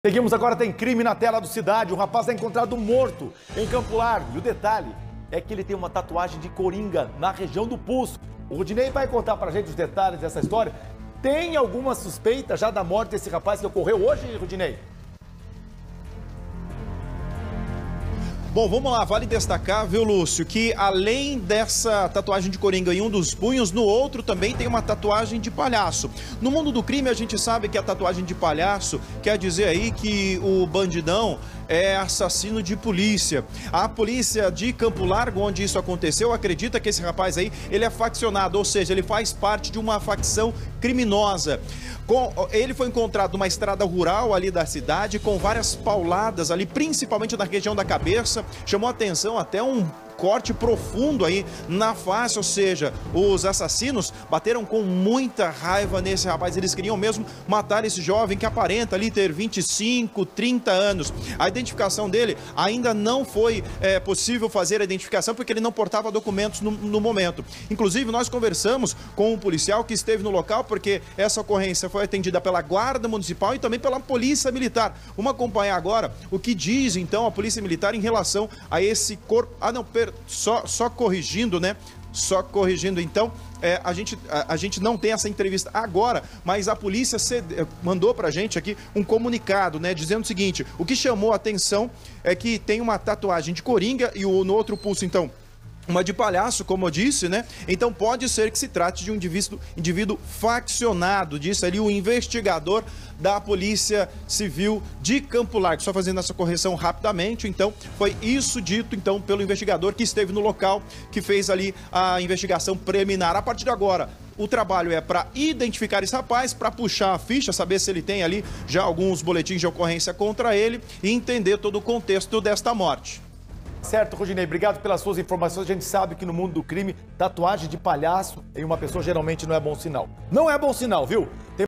Seguimos agora, tem crime na tela do Cidade. O rapaz é encontrado morto em Campo Largo. E o detalhe é que ele tem uma tatuagem de coringa na região do pulso. O Rudinei vai contar pra gente os detalhes dessa história. Tem alguma suspeita já da morte desse rapaz que ocorreu hoje, Rudinei? Bom, vamos lá, vale destacar, viu, Lúcio, que além dessa tatuagem de coringa em um dos punhos, no outro também tem uma tatuagem de palhaço. No mundo do crime, a gente sabe que a tatuagem de palhaço quer dizer aí que o bandidão é assassino de polícia. A polícia de Campo Largo, onde isso aconteceu, acredita que esse rapaz aí, ele é faccionado, ou seja, ele faz parte de uma facção criminosa. Ele foi encontrado numa estrada rural ali da cidade, com várias pauladas ali, principalmente na região da cabeça. Chamou atenção até um corte profundo aí na face, ou seja, os assassinos bateram com muita raiva nesse rapaz. Eles queriam mesmo matar esse jovem que aparenta ali ter 25, 30 anos. A identificação dele ainda não foi possível fazer a identificação porque ele não portava documentos no momento. Inclusive, nós conversamos com um policial que esteve no local porque essa ocorrência foi atendida pela Guarda Municipal e também pela Polícia Militar. Vamos acompanhar agora o que diz então a Polícia Militar em relação a esse corpo. Só corrigindo, né? Só corrigindo, então, a gente não tem essa entrevista agora, mas a polícia mandou pra gente aqui um comunicado, né? Dizendo o seguinte: o que chamou a atenção é que tem uma tatuagem de coringa e no outro pulso, então, uma de palhaço, como eu disse, né? Então pode ser que se trate de um indivíduo faccionado, disse ali o investigador da Polícia Civil de Campo Largo. Só fazendo essa correção rapidamente, então, foi isso dito, então, pelo investigador que esteve no local, que fez ali a investigação preliminar. A partir de agora, o trabalho é para identificar esse rapaz, para puxar a ficha, saber se ele tem ali já alguns boletins de ocorrência contra ele e entender todo o contexto desta morte. Certo, Rudinei, obrigado pelas suas informações. A gente sabe que no mundo do crime, tatuagem de palhaço em uma pessoa geralmente não é bom sinal. Não é bom sinal, viu?